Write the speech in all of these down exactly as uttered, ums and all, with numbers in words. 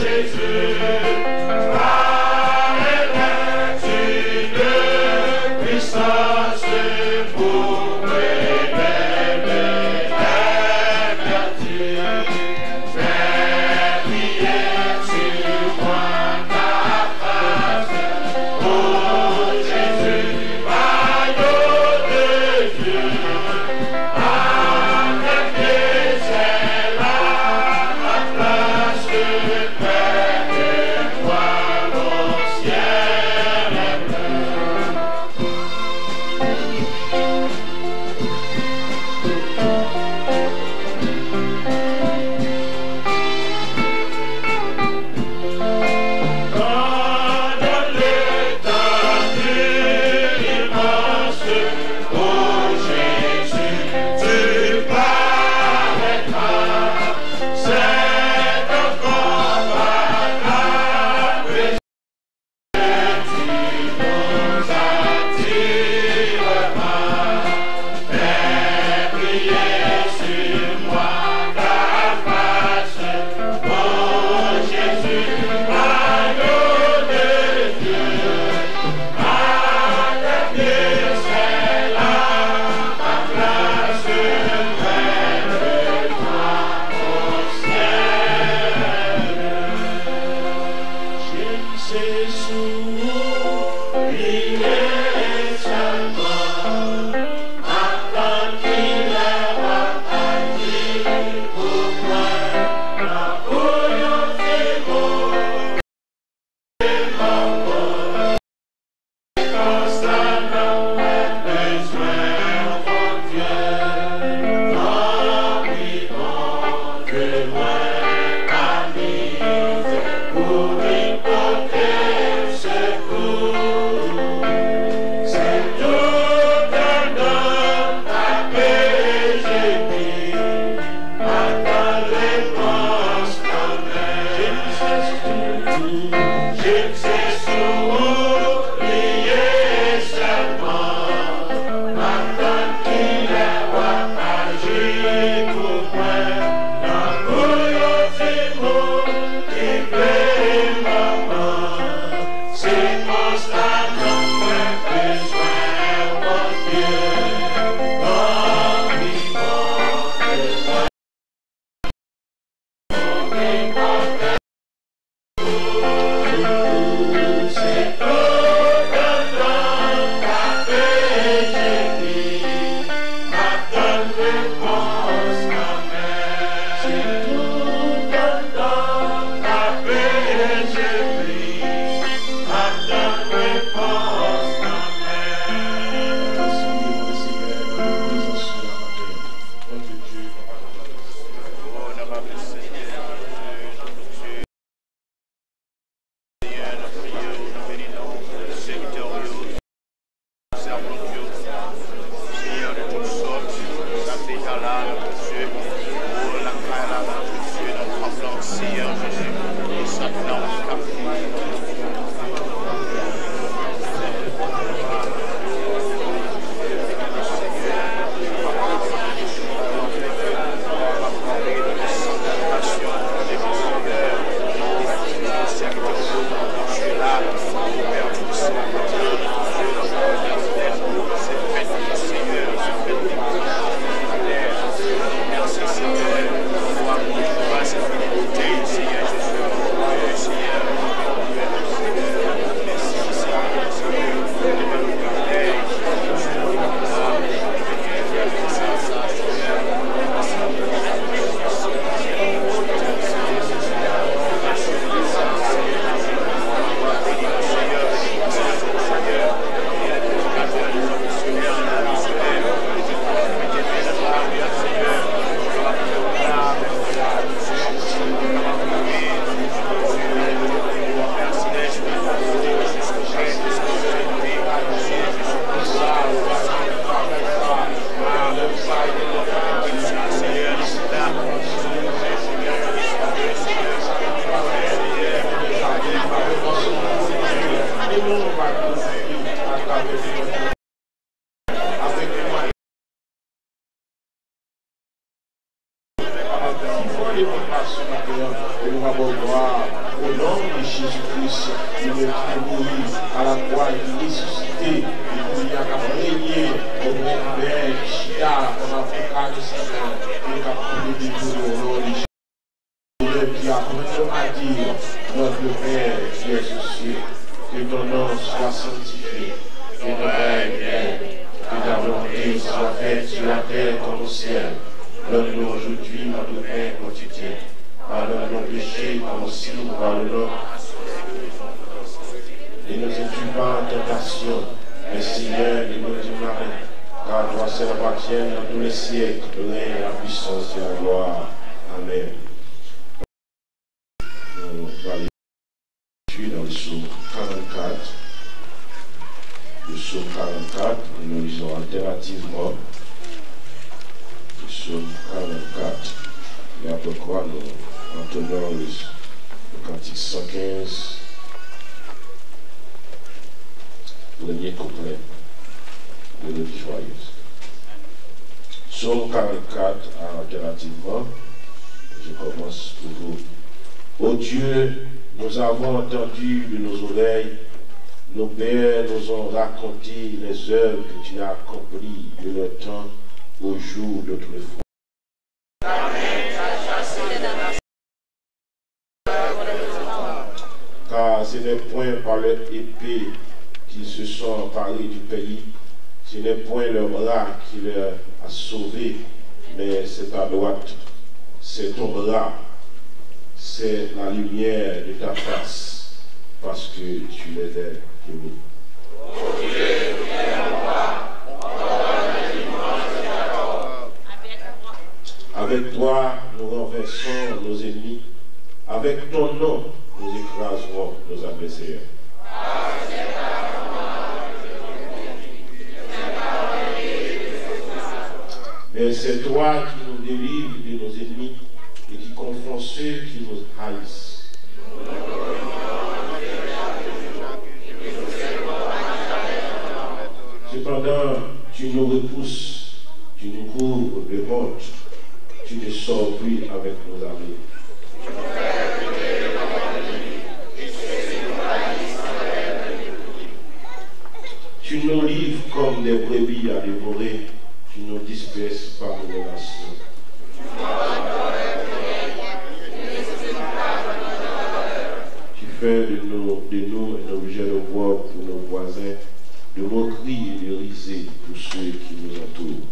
Thank you. va gloire au nom de Jésus-Christ, qui est mort à la croix, qui est ressuscité, et qui a régné au nom de Père, qui a avocat de Seigneur, et qui a pris des jours au nom de Jésus. Qui a commencé à dire, notre Père qui est aux cieux, que ton nom soit sanctifié, que ton règne vienne, que ta volonté soit faite sur la terre comme au ciel. Donne-nous aujourd'hui notre pain quotidien. Pardonne nos péchés comme aussi nous pardonnons. Et ne nous induis pas en tentation, mais Seigneur, nous nous du mal, car toi seul appartiens dans tous les siècles, le règne, la puissance et la gloire. Amen. Nous allons dans le psaume quarante-quatre. Le psaume quarante-quatre, nous lisons alternativement. Le psaume quarante-quatre. Et après quoi nous entendons le, le cantique cent quinze, premier couplet de l'Ode joyeuse. Psaume quarante-quatre, alternativement, je commence pour vous. Ô Dieu, nous avons entendu de nos oreilles, nos pères nous ont raconté les œuvres que tu as accomplies de leur temps au jour d'autrefois. Car ce n'est point par leur épée qu'ils se sont emparés du pays, ce n'est point leur bras qui leur a sauvés, mais c'est ta droite, c'est ton bras. C'est la lumière de ta face, parce que tu les as aimés. Oh Dieu, avec toi, nous renversons nos ennemis. Avec ton nom, nous écraserons nos adversaires. Mais c'est toi qui nous délivres de nos ennemis et qui confond ceux qui nous haïssent. Cependant, tu nous repousses, tu nous couvres de honte, tu ne sors plus avec nos amis. Tu nous livres comme des brebis à dévorer, tu nous disperses par nos nations. Tu fais de nous, de nous un objet de voix pour nos voisins, de moquerie et de risée pour ceux qui nous entourent.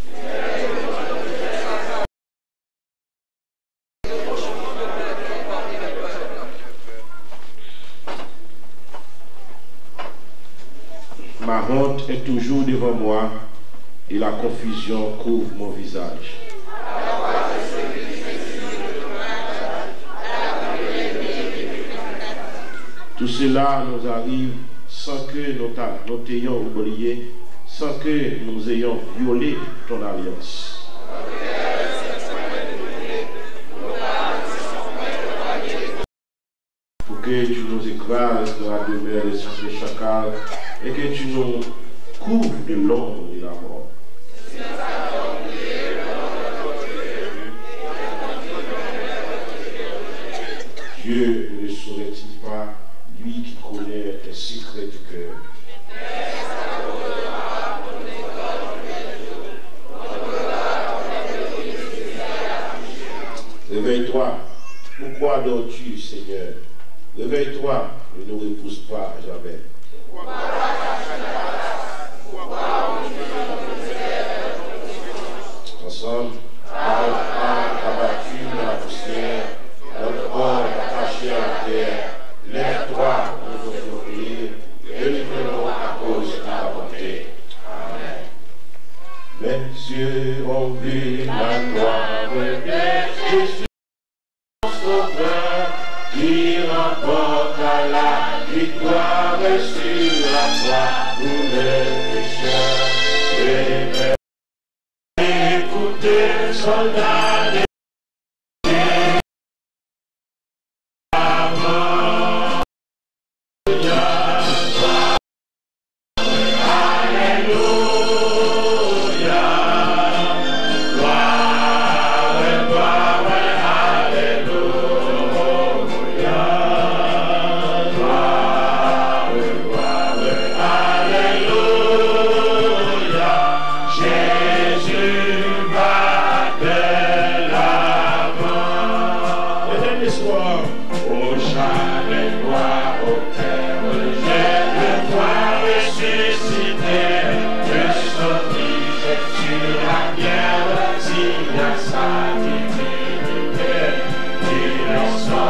Ma honte est toujours devant moi et la confusion couvre mon visage. Tout cela nous arrive sans que nous t'ayons oublié, sans que nous ayons violé ton alliance. Pour que tu nous écrases dans la demeure des chacals et que tu nous couvres de l'ombre de la mort. Dieu ne le saurait-il pas, lui qui connaît les secrets du cœur. Réveille-toi, pourquoi dors-tu, Seigneur? Réveille-toi, ne nous repousse pas jamais. Ensemble, âme, âme abattue dans la poussière, notre corps attaché à la terre, lève-toi pour nous offrir, délivre-nous à cause de ta bonté. Amen. Mes yeux ont vu la gloire de Jésus, mon sauveur, qui remporte à la victoire sur la croix pour les pécheurs. Écoutez, soldats de Alléluia, gloire, gloire, alléluia.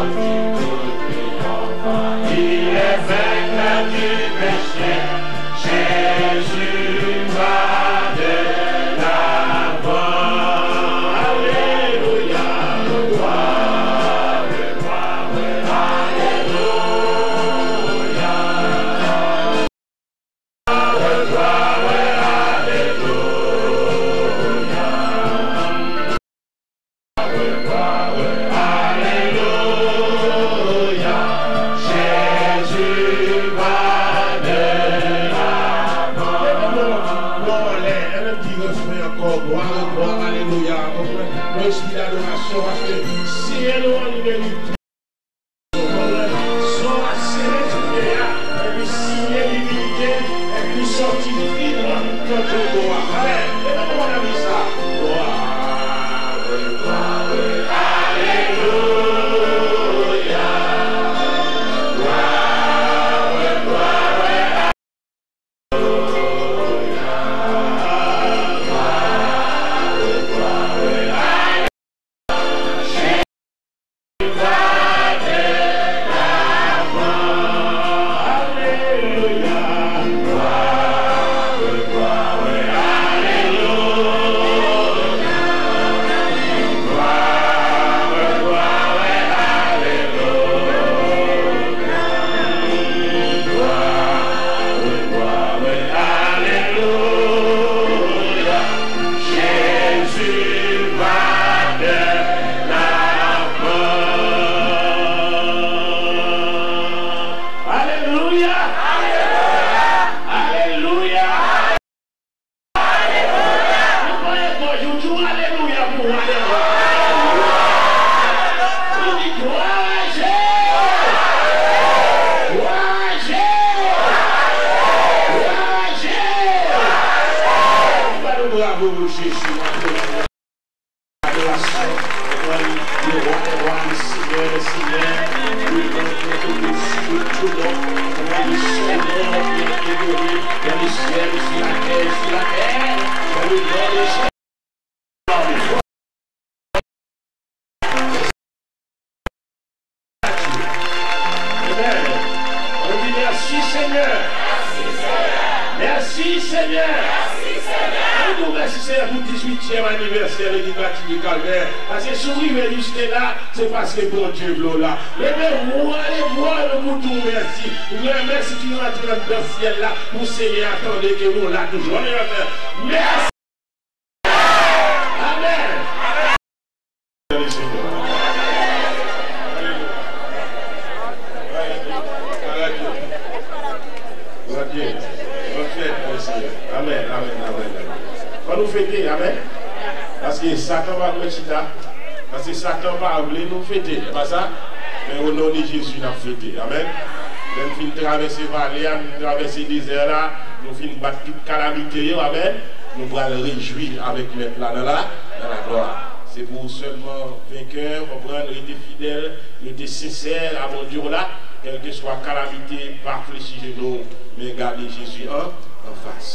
Nous pourrons le réjouir avec les plans dans la, dans la gloire. C'est pour seulement vainqueur, comprendre, rester fidèle, rester sincère à mon Dieu là, quelle que soit calamité, pas fléchir nous, mais garder Jésus en, en face.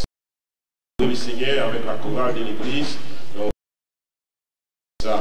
Le Seigneur avec la chorale de l'église. Donc, ça.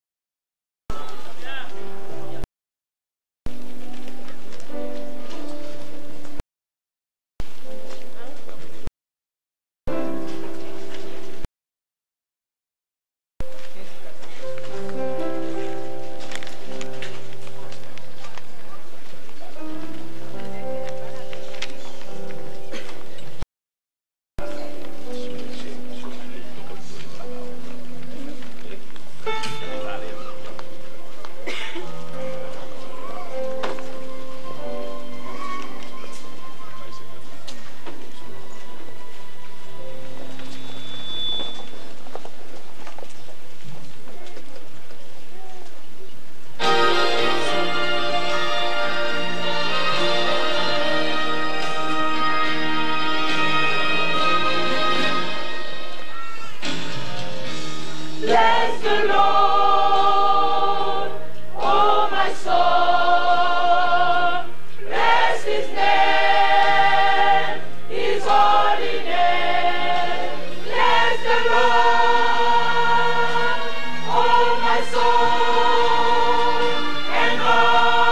Bless the Lord, oh my soul. Bless His name, His holy name. Bless the Lord, oh my soul, and all